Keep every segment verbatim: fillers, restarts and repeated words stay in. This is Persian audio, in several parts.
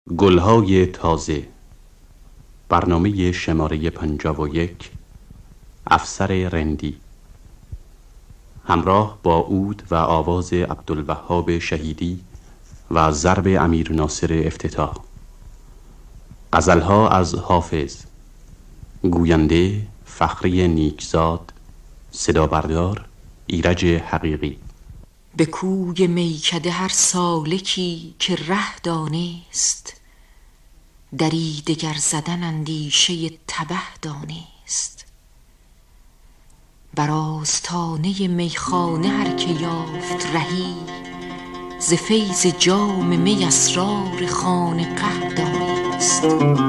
گلهای تازه. برنامه شماره پنجاه و یک. افسر رندی. همراه با عود و آواز عبدالوهاب شهیدی و ضرب امیر ناصر افتتاح. غزلها از حافظ. گوینده فخری نیکزاد. صدا بردار ایرج حقیقی. به کوی میکده هر سالکی که ره دانست، دری دگر زدن اندیشه تبه دانست. بر آستانه میخانه هر که یافت رهی، ز فیض جام می اسرار خانقه دانست.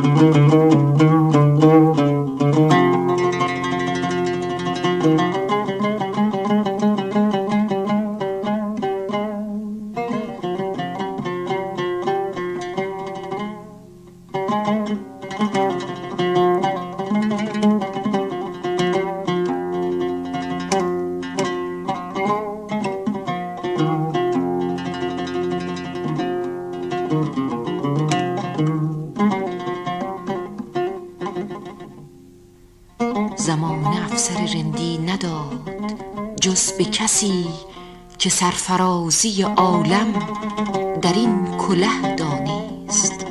زمانه افسر رندی نداد جز به کسی که سرفرازی عالم در این کله دانست.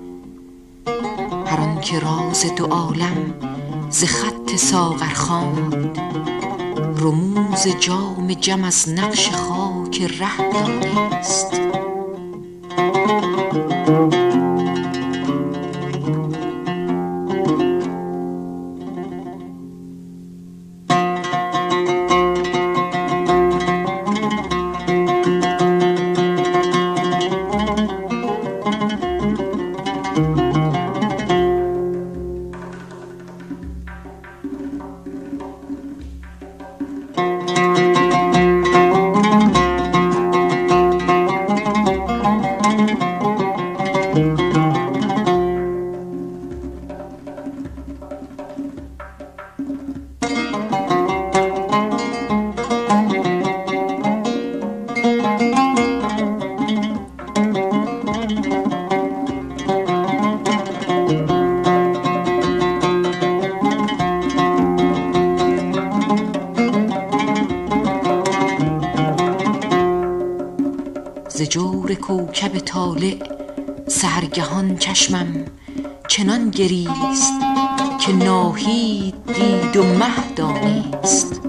هر آن که راز دو عالم ز خط ساغر خواند، رموز جام جم از نقش خاک ره دانست. ز جور کوکب طالع سحرگهان چشمم چنان گریست که ناهید دید و مه دانست.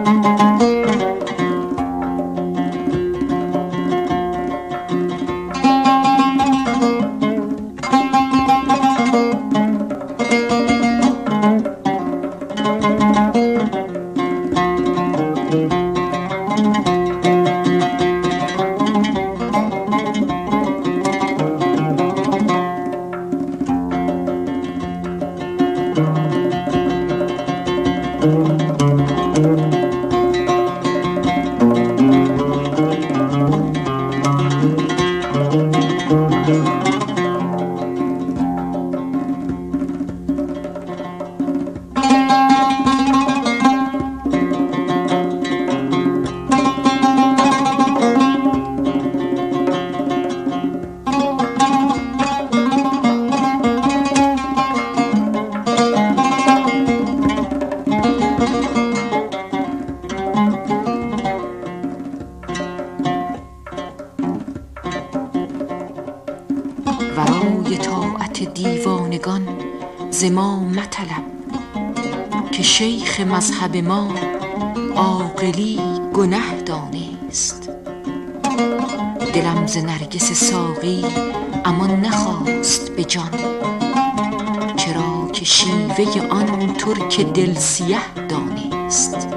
ورای طاعت دیوانگان ز ما مطلب، که شیخ مذهب ما عاقلی گنه دانست. دلم ز نرگس ساقی امان نخواست به جان، چرا که شیوه آن ترک دل سیه دانست.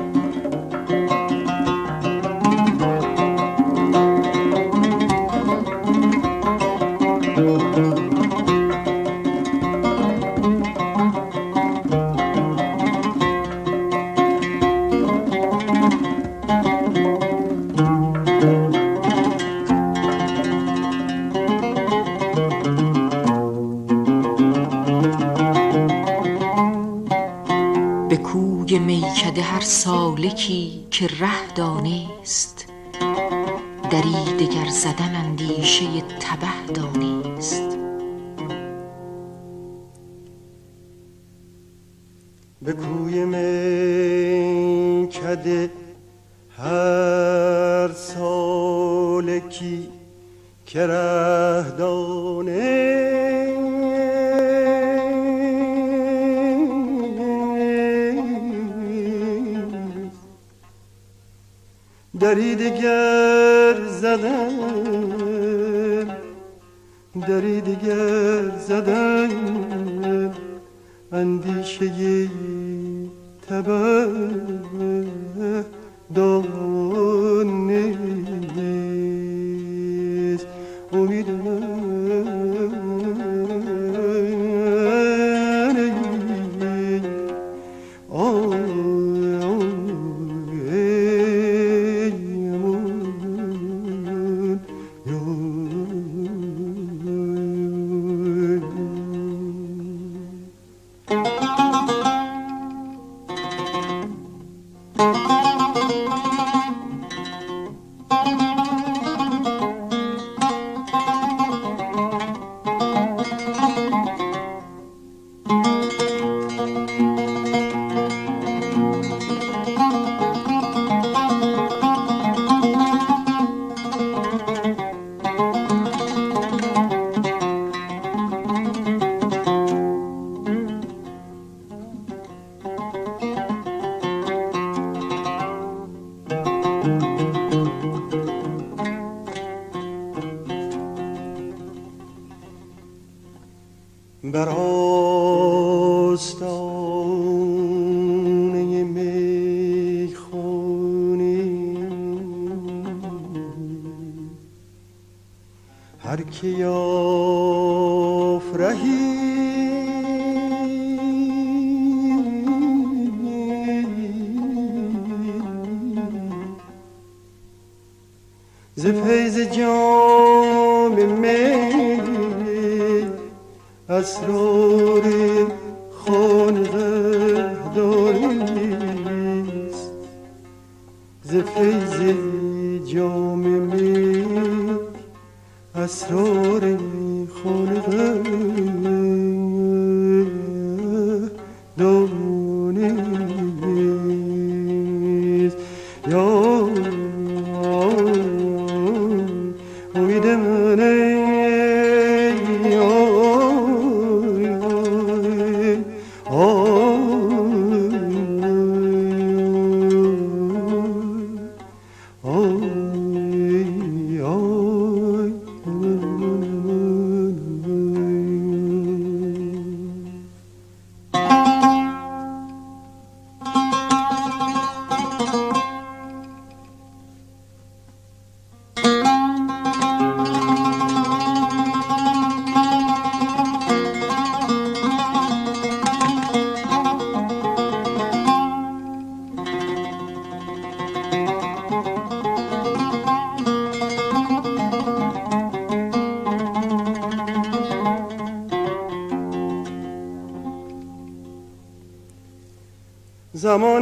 به کوی میکده هر سالکی که ره دانست، دری دگر زدن اندیشه تبه دانست. به کوی میکده هر سالکی که رهدانه دری دیگر زدم دری دیگر زدم اندیشه تبه دان نیست امید بر آستانه میخانه هر که یافت رهی ز فیض جام می اسرار خانقه داریست ز فیض جام می اسرار خانقه داریست یا امید منه زمان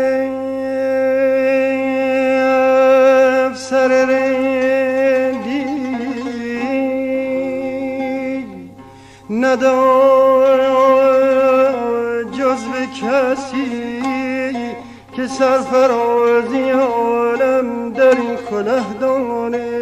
افسر رندی ندارد جز به کسی که سرفرازی عالم در این کله دانه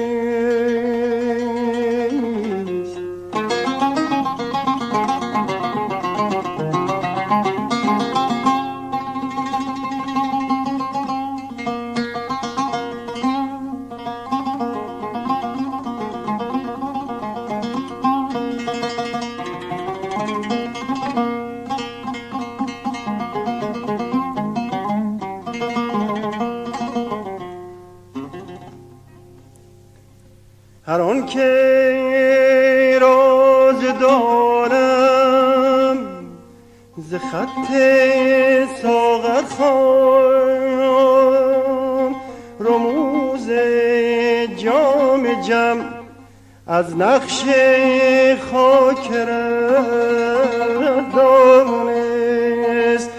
هر آن که راز دارم ز خط ساغر خوان رموز جام جم از نقش خاک دانست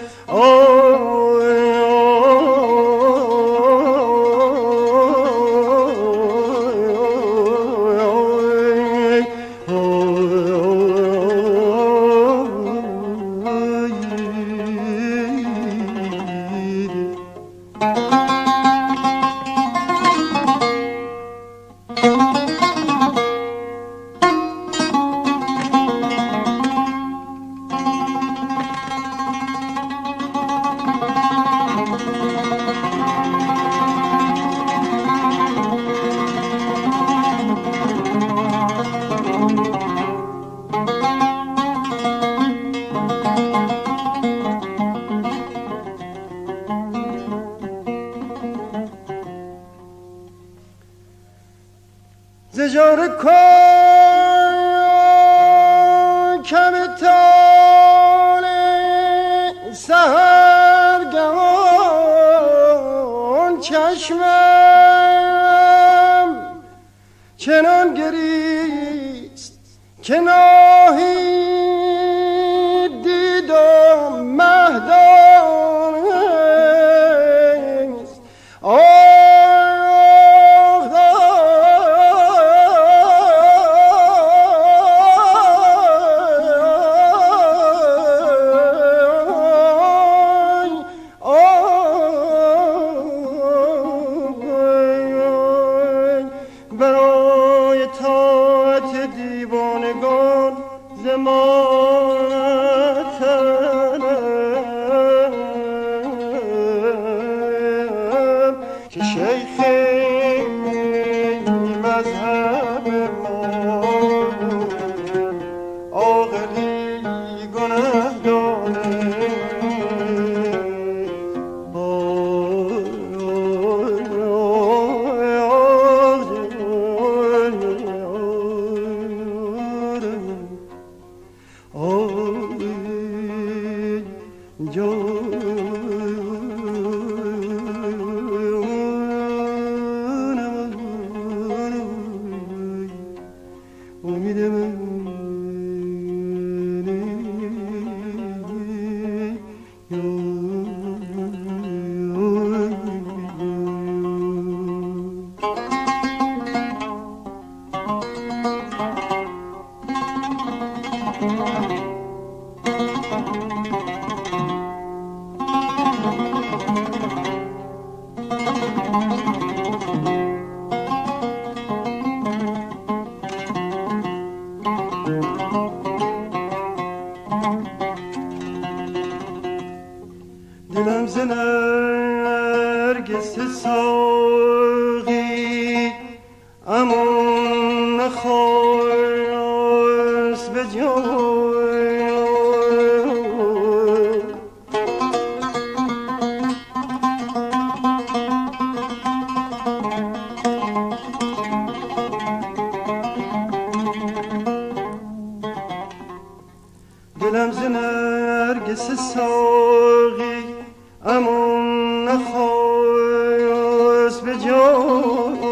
شب تان سحرگهان چشمم چنان گریست که ناهید دیدم مهدانست. برای طاعت دیوانگان زمانتنم که شیخ مذهب ما عاقلی گناه دانه دلم ز نرگس ساقی امان نخواست به جای. دلم ز نرگس ساقی امان نخواست به جای.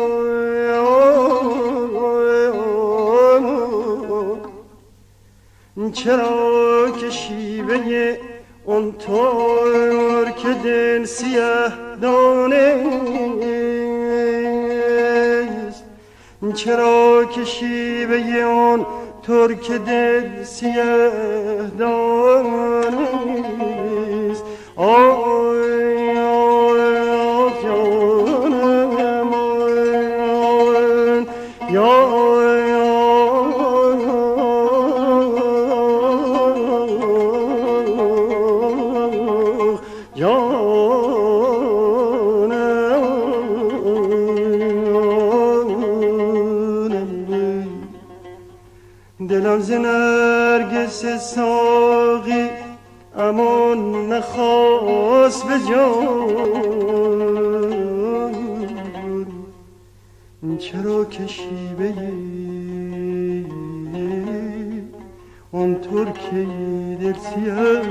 چرا که شیوه اون طور که دل سیه دانست، چرا که شیوه اون طور که دل سیه دانست. آی آی جانم آی یا دلم ز نرگس ساقی امان نخواست به جان. چرا که شیوه اون طور که دل سیه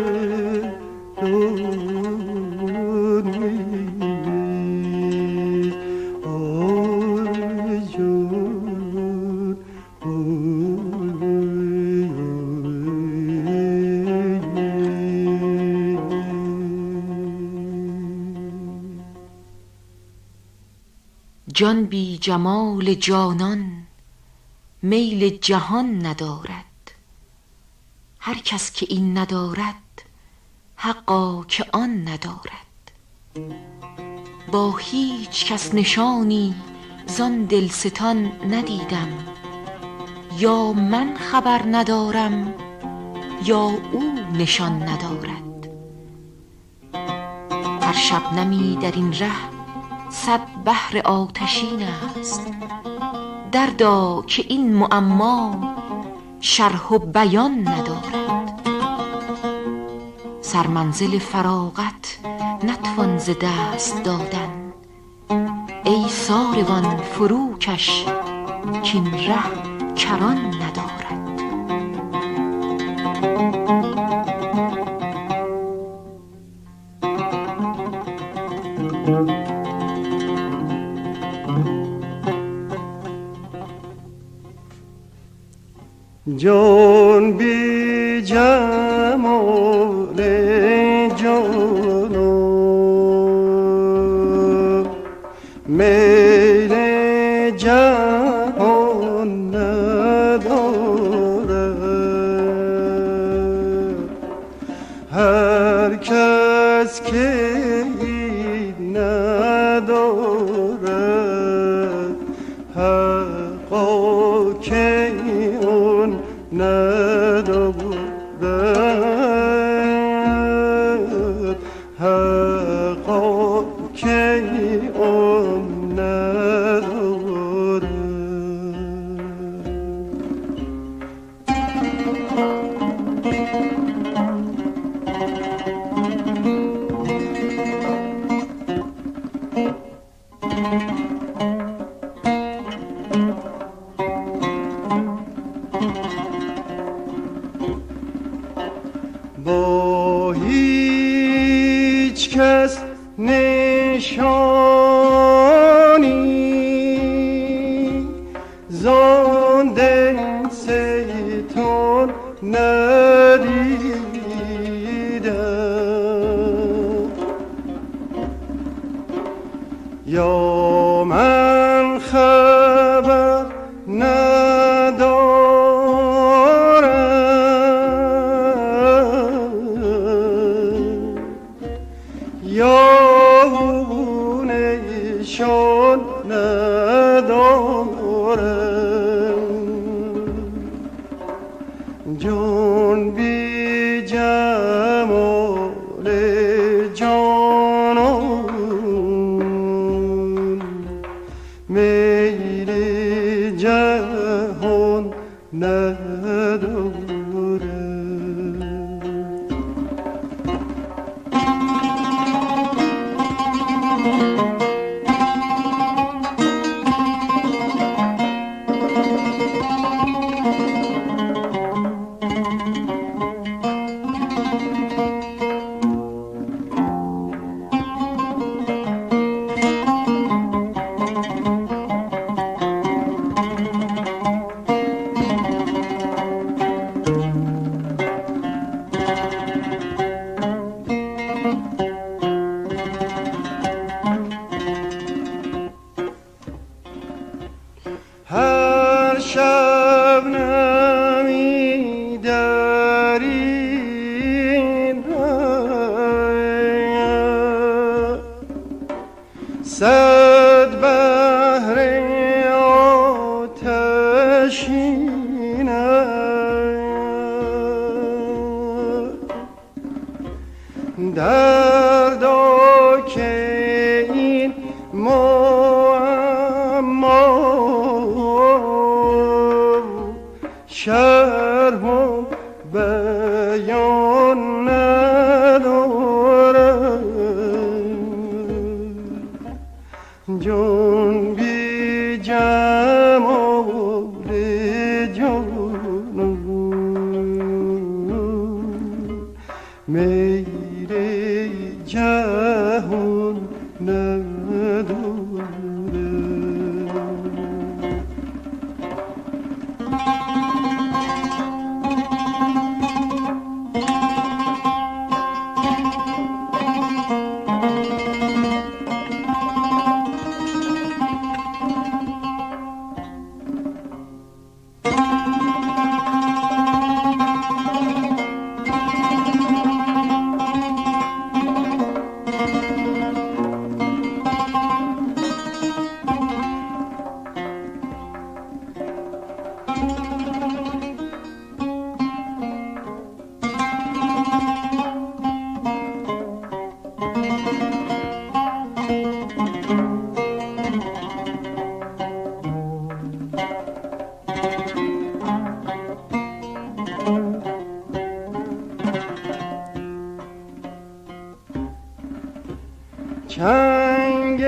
دانست. آی جان جان بی جمال جانان میل جهان ندارد. هر کس که این ندارد حقا که آن ندارد. با هیچ کس نشانی زان دلستان ندیدم. یا من خبر ندارم یا او نشان ندارد. هر شبنمی در این ره صد بحر آتشین است. دردا که این معما شرح و بیان ندارد. سرمنزل فراغت نتوان ز دست دادن. ای ساروان فروکش کین ره کران ندارد. جان بی جمال جانان میل جهان ندارد. هر کس که این ندارد حقا که اون ندارد، حقا که اون ندارد. با هیچ کس نشانی زان دل سیتون ندیدم، یا من خبر ندارم، یا نشان ندارم. جان بی جمال جانان میل جهان ندارد. هر شب نمی در این ره صد بحر آتشین دردا که این معما شرح و بیان ندارد. جان بی جمال جانان میل جهان ندارد. چنگ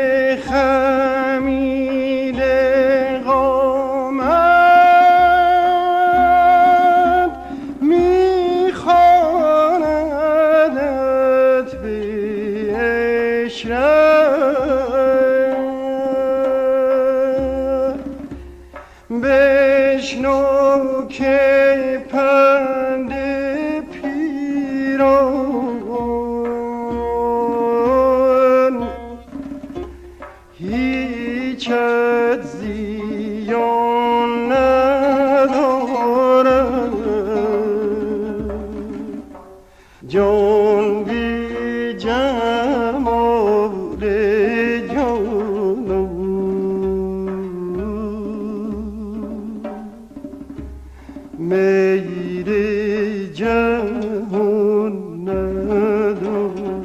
خمیل قامت میخواندت به عشرت، بشنو که میل جهان ندارد.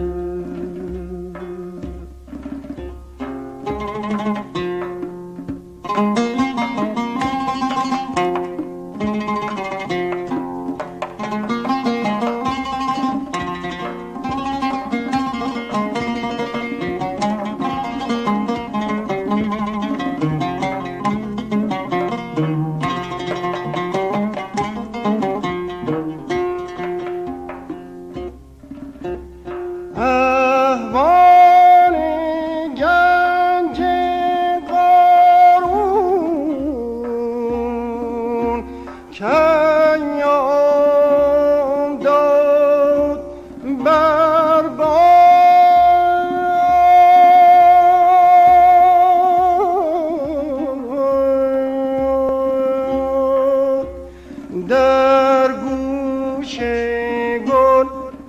در گوش گل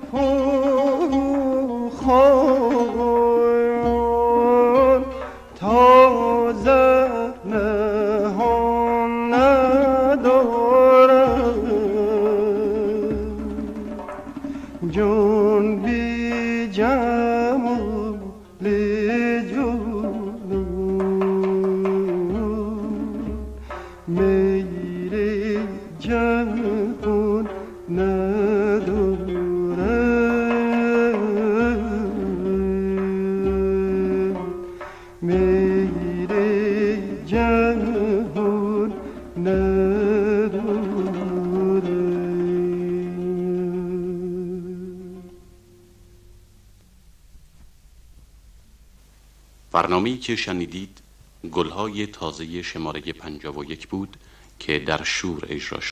پوخان تازه نهان ندارد. جان بی جمال جانان میل جهان ندارد. میل جهان ندارد. برنامه‌ای که شنیدید گلهای تازه شماره پنجاه و یک بود که در شور اجرا شد.